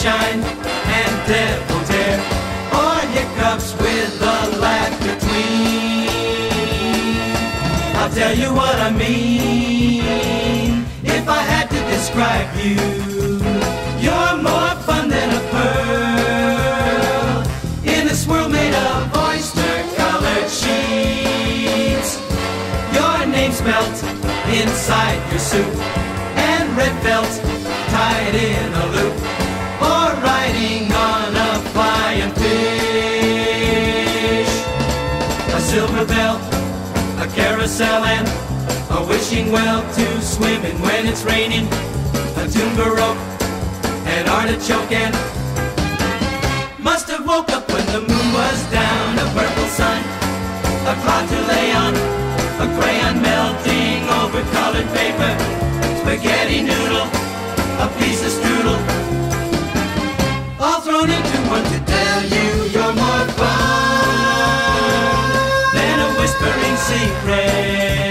sunshine and devil's air, or hiccups with a laugh between. I'll tell you what I mean. If I had to describe you, you're more fun than a pearl in a swirl made of oyster-colored sheets. Your name spelt inside your suit, and red felt tied in a loop, or riding on a flying fish. A silver bell, a carousel, and a wishing well to swim in when it's raining. A tune baroque, an artichoke, and must have woke up when the moon was down. A purple sun, a cloud to lay on, a crayon melting over colored paper, spaghetti noodle, a piece of strudel, all thrown into one to tell you you're more fun than a whispering secret.